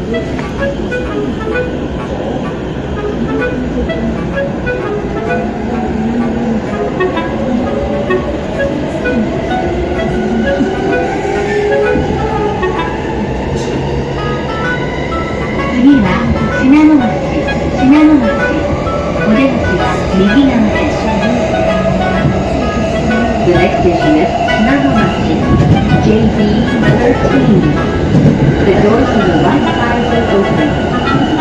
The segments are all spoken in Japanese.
The next station is Shinanomachi, JB13. The doors to the right side will open.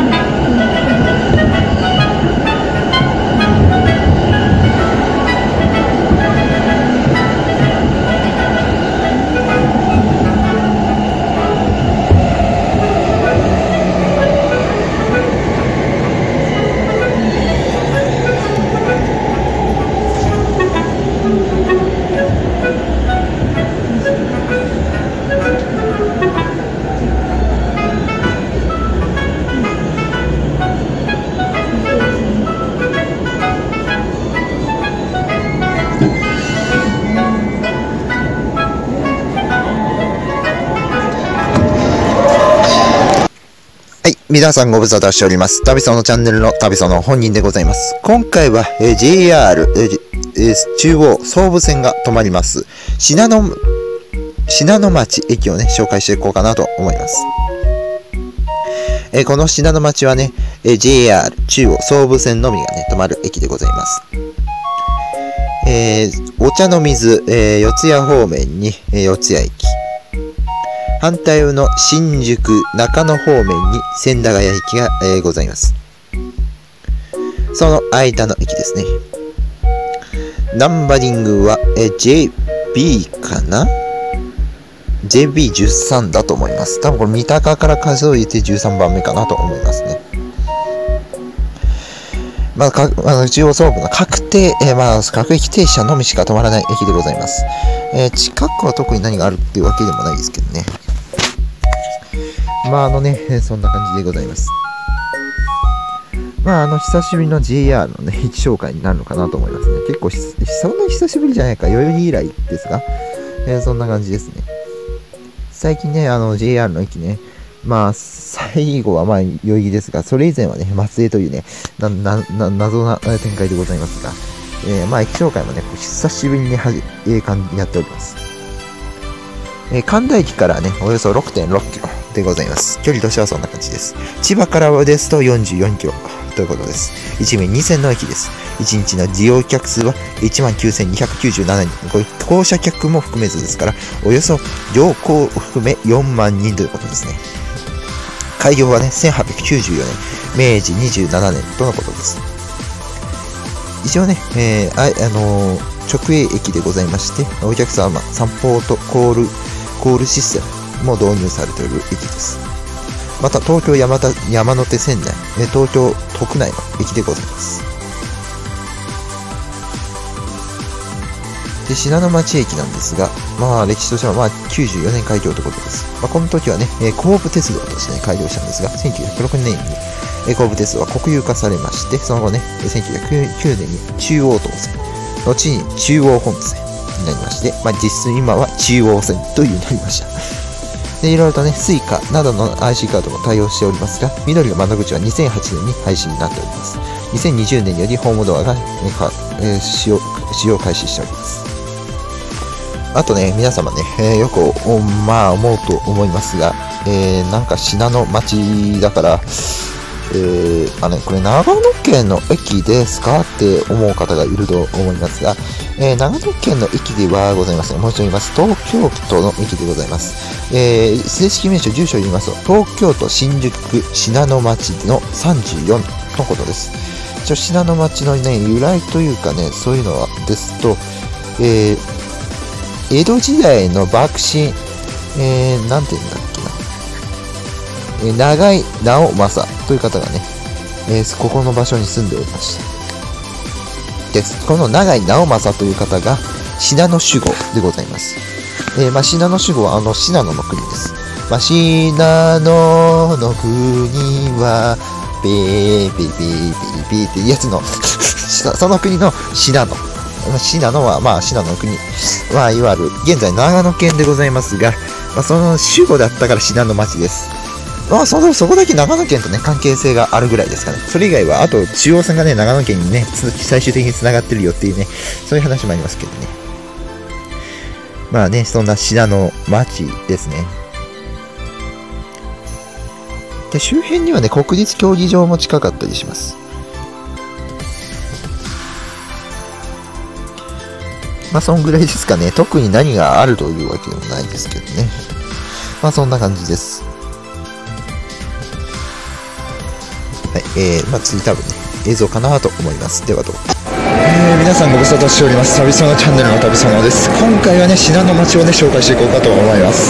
皆さんご無沙汰しております。旅そのチャンネルの旅その本人でございます。今回は、JR、中央総武線が止まります。信濃町駅をね、紹介していこうかなと思います。この信濃町はね、JR 中央総武線のみがね、止まる駅でございます。お茶の水、四谷方面に、四谷駅。反対の新宿中野方面に千駄ヶ谷駅が、ございます。その間の駅ですね。ナンバリングは、JB かな ?JB13 だと思います。多分これ三鷹から数えて13番目かなと思いますね。中央総武の各駅停車のみしか止まらない駅でございます。近くは特に何があるっていうわけでもないですけどね。そんな感じでございます。久しぶりの JR のね、駅紹介になるのかなと思いますね。結構そんなに久しぶりじゃないか、代々木以来ですが、そんな感じですね。最近ね、JR の駅ね、最後は代々木ですが、それ以前はね、松江というね、謎な展開でございますが、駅紹介もね、久しぶりにやっております。神田駅からね、およそ 6.6 キロでございます。距離としてはそんな感じです。千葉からですと44キロということです。1名2000の駅です。1日の利用客数は 19,297 人。降車客も含めずですから、およそ乗降を含め4万人ということですね。開業はね、1894年、明治27年とのことです。一応ね、直営駅でございまして、お客様、サポートコールシステムも導入されている駅です。また、東京山手線内、東京都区内の駅でございます。で、信濃町駅なんですが、歴史としては94年開業ということです。この時はね、後部鉄道として、ね、開業したんですが、1906年に後部鉄道は国有化されまして、その後ね、1909年に中央東線、後に中央本線になりまして、実質今は中央線というになりました。で、いろいろとね、スイカなどの IC カードも対応しておりますが、緑の窓口は2008年に廃止になっております。2020年よりホームドアが、使用開始しております。あとね、皆様ね、よく思うと思いますが、なんか信濃町だから、これ長野県の駅ですかって思う方がいると思いますが、長野県の駅ではございません。もう一度言います。東京都の駅でございます。正式名称、住所を言いますと、東京都新宿区信濃町の34のことです。信濃町のね、由来というかね、そういうのはですと、江戸時代の幕臣、なんていうんだっけな、長井直政という方がね、ここの場所に住んでおりました。です。この長井直政という方が信濃守護でございます。信濃守護は信濃の国です。信濃の国はベービービービービーっていうやつのその国の信濃。信濃は信濃の国、いわゆる現在長野県でございますが、その守護だったから信濃町です。 まあそこだけ長野県とね、関係性があるぐらいですかね。それ以外は、あと中央線がね、長野県にね、最終的に繋がってるよっていうね、そういう話もありますけどね。まあね、そんな信濃町ですね。で、周辺にはね、国立競技場も近かったりします。まあ、そんぐらいですかね。特に何があるというわけでもないですけどね。まあ、そんな感じです。はい、まあ、次多分ね、映像かなと思います。ではどうぞ。皆さんご無沙汰しております。旅そのチャンネルの旅そのです。今回はね、信濃町をね、紹介していこうかと思います。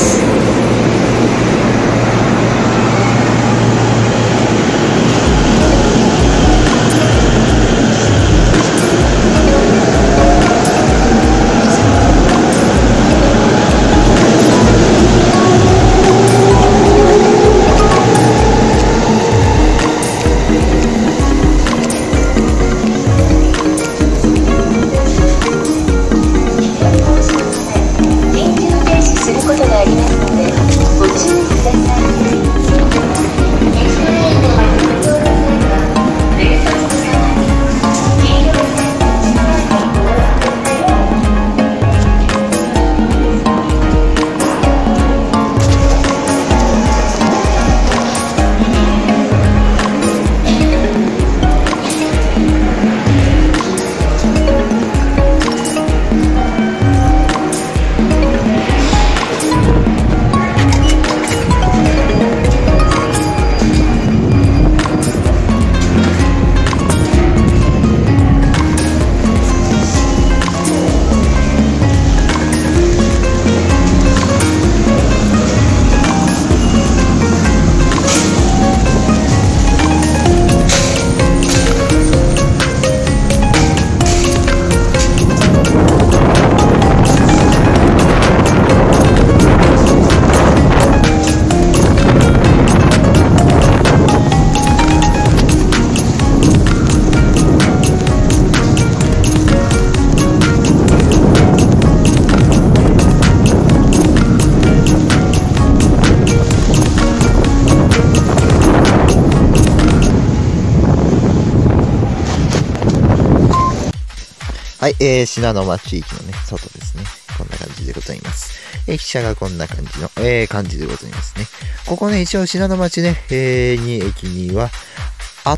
はい、信濃町駅のね、外ですね。こんな感じでございます。駅舎がこんな感じの、感じでございますね。ここね、一応信濃町ね、駅には、信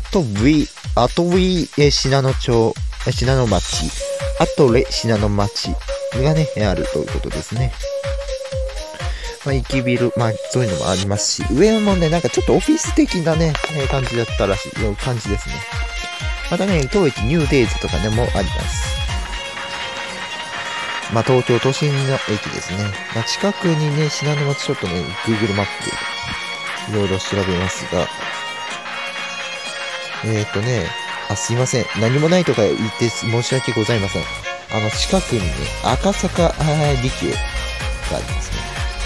濃町、信濃町、信濃町がね、あるということですね。まあ、駅ビル、まあ、そういうのもありますし、上もね、なんかちょっとオフィス的なね、感じだったらしい、感じですね。またね、当駅ニューデイズとかね、もあります。まあ、東京都心の駅ですね。まあ、近くにね、信濃町ちょっとね、Google マップでいろいろ調べますが、すいません。何もないとか言って申し訳ございません。近くにね、赤坂離宮がありますね。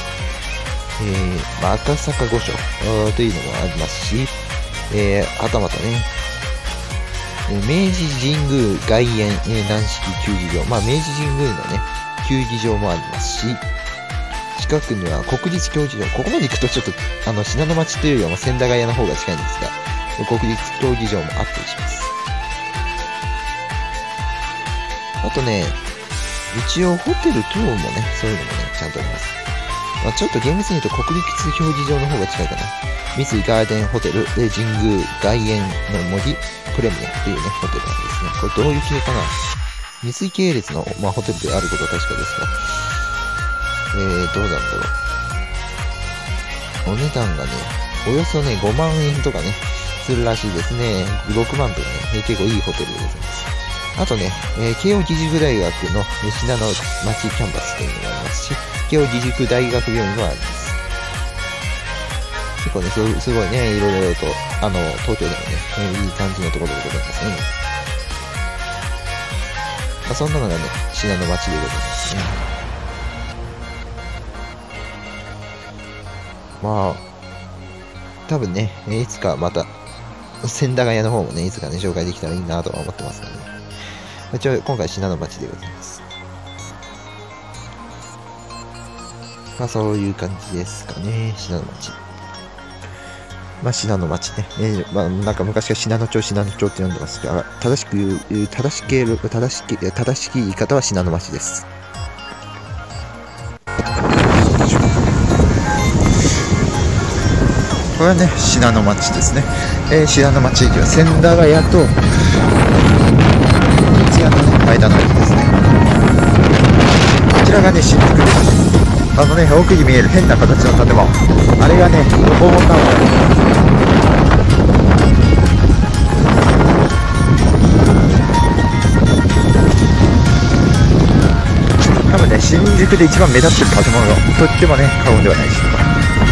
まあ、赤坂御所というのもありますし、はたまたね、明治神宮外苑、軟式球技場。まあ、明治神宮のね、球技場もありますし、近くには国立競技場。ここまで行くとちょっと、信濃町というよりはもう千駄ヶ谷の方が近いんですが、国立競技場もあったりします。あとね、一応ホテル等もね、そういうのもね、ちゃんとあります。まあ、ちょっと厳密に言うと国立競技場の方が近いかな。三井ガーデンホテル、神宮外苑の森プレミアっていうね、ホテルなんですね。これどういう系かな。三井系列の、まあ、ホテルであることは確かですが、どうなんだろう。お値段がね、およそね、5万円とかね、するらしいですね。6万とかね、結構いいホテルでございます。あとね、慶応義塾大学の信濃町キャンパスというのがありますし、慶応義塾大学病院もあります。結構ね、すごいね、いろいろと、東京でもね、いい感じのところでございますね。まあ、そんなのがね、信濃町でございますね。まあ、多分ね、いつかまた、千駄ヶ谷の方もね、いつかね、紹介できたらいいなとは思ってますので、一応、今回信濃町でございます。まあ、そういう感じですかね、信濃町。 信濃町ね。なんか昔は信濃町って呼んでますが、正しき言い方は信濃町です。これはね、信濃町ですね。信濃町駅は千駄ヶ谷と三ツ谷の、ね、間の駅ですね。こちらがね、新宿です。奥に見える変な形の建物。あれがね、ドコモタワー。多分ね、新宿で一番目立ってる建物と言ってもね、過言ではないでしょうか。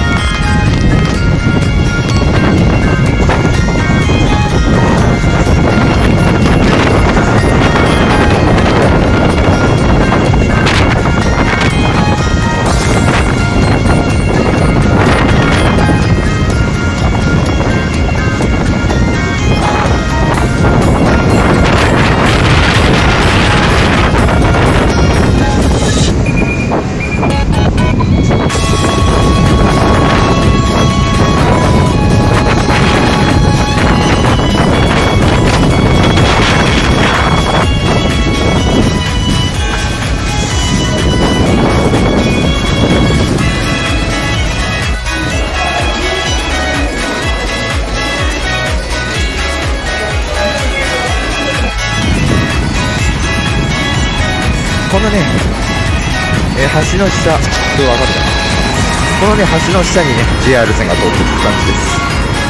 このね、橋の下、これ分かるかな。このね、橋の下にね、JR 線が通っていく感じです。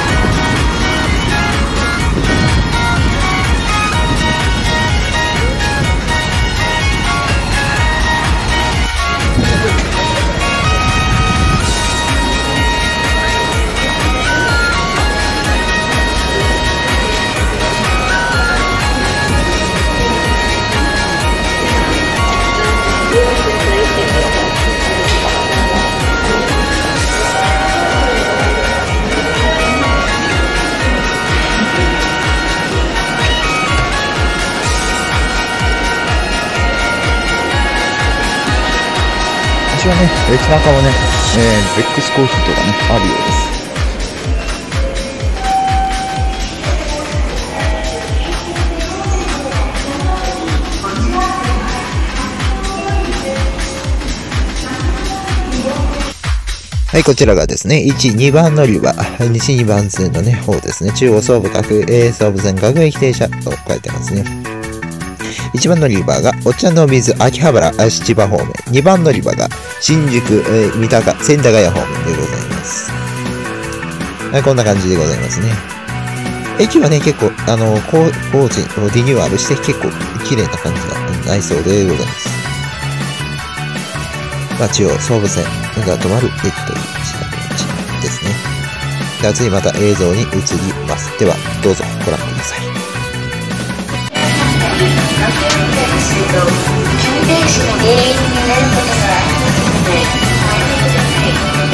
私はね、駅中をね、ベックスコーヒーとかね、あるようです。はい、こちらがですね、1、2番乗り場、西2番線のね、方ですね。中央総武各、総武線各駅停車と書いてますね。1番乗り場がお茶の水秋葉原七葉方面、2番乗り場が新宿、千駄ヶ谷方面でございます。はい、こんな感じでございますね。駅はね、結構工事リニューアルして結構綺麗な感じが内装でございます。中央総武線が止まる駅という形ですね。では次また映像に移ります。ではどうぞご覧ください。急停止の原因になることがありますので、おやめください。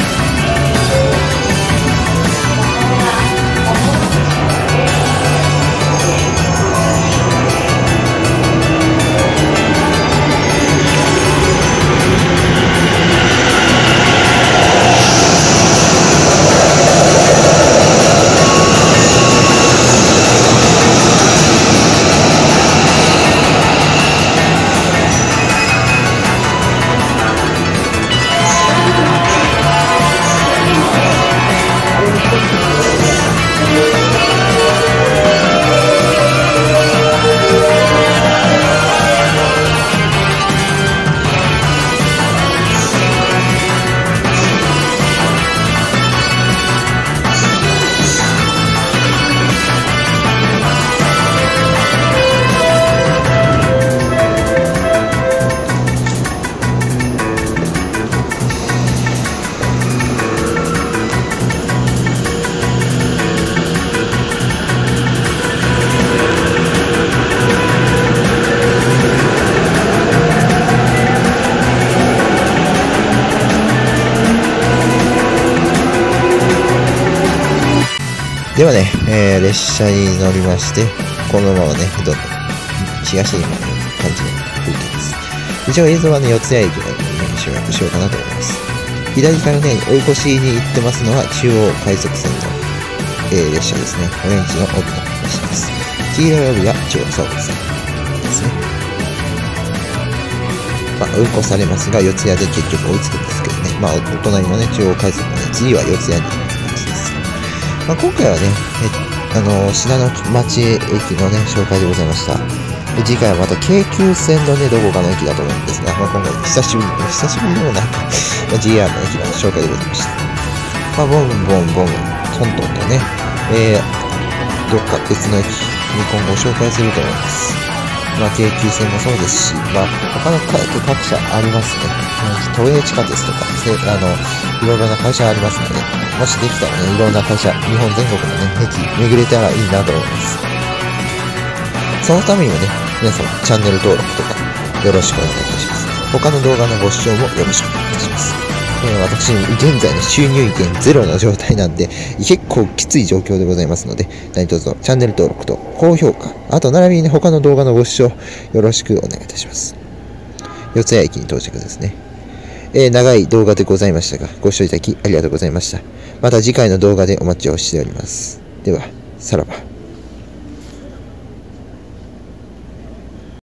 ではね、列車に乗りまして、このままね、どんどん東に向かう感じの風景です。一応映像はね、四ツ谷駅のね、集約しようかなと思います。左からね、追い越しに行ってますのは中央快速線の列車ですね。オレンジの帯の列車です。黄色い帯が中央総武線ですね。運行されますが、四谷で結局追いつくんですけどね。お隣のね、中央快速もね、次は四谷になる感じです。今回はね、信濃町駅のね、紹介でございました。で次回はまた京急線のね、どこかの駅だと思うんですが、今回久しぶりでもないか、JR の駅の紹介でございました。ボンボンボン、トントンとね、どっか別の駅に今後紹介すると思います。京急線もそうですし、他の各社ありますね。都営地下鉄とか、いろいろな会社ありますので、もしできたらね、いろんな会社、日本全国のね、駅巡れたらいいなと思います。そのためにもね、皆様、チャンネル登録とか、よろしくお願いいたします。他の動画のご視聴もよろしくお願いいたします。私、現在の収入源ゼロの状態なんで、結構きつい状況でございますので、何卒チャンネル登録と高評価、あと並びに、ね、他の動画のご視聴よろしくお願いいたします。四谷駅に到着ですね。長い動画でございましたが、ご視聴いただきありがとうございました。また次回の動画でお待ちをしております。では、さらば。